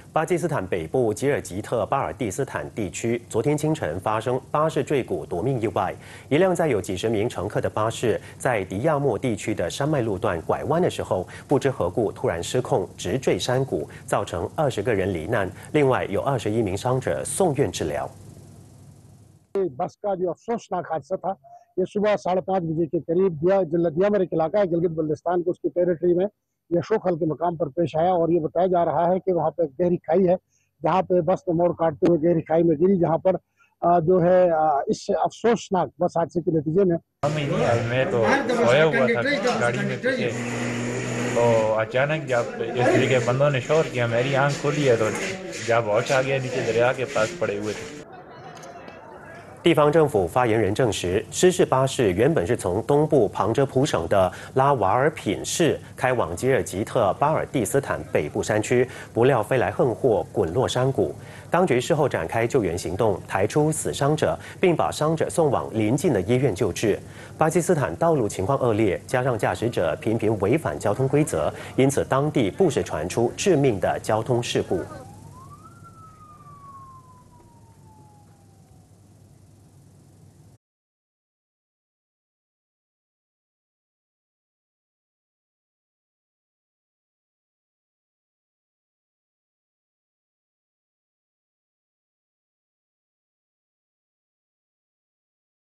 巴基斯坦北部吉尔吉特巴尔蒂斯坦地区昨天清晨发生巴士坠谷夺命意外，一辆载有几十名乘客的巴士在迪亚莫地区的山脉路段拐弯的时候，不知何故突然失控，直坠山谷，造成20个人罹难，另外有21名伤者送院治疗。 बस का जो अफसोसनाक हादसा था ये सुबह 5:30 बजे के करीब दियामर एक इलाका है गिलगित बल्तिस्तान को उसकी टेरिटरी में यह शोखल के मकाम पर पेश आया और ये बताया जा रहा है कि वहाँ पे गहरी खाई है जहाँ पे बस ने मोड़ काटते हुए गहरी खाई में गिरी जहाँ पर जो है इस अफसोसनाक बस हादसे के नतीजे में मैं तो सोया हुआ था गाड़ी में पीछे तो अचानक जब इस तरीके बंदों ने शोर किया मेरी आंख खुली है तो जब होश आ गया नीचे दरिया के पास पड़े हुए थे。 地方政府发言人证实，失事巴士原本是从东部旁遮普省的拉瓦尔品市开往吉尔吉特巴尔蒂斯坦北部山区，不料飞来横祸，滚落山谷。当局事后展开救援行动，抬出死伤者，并把伤者送往邻近的医院救治。巴基斯坦道路情况恶劣，加上驾驶者频频违反交通规则，因此当地不时传出致命的交通事故。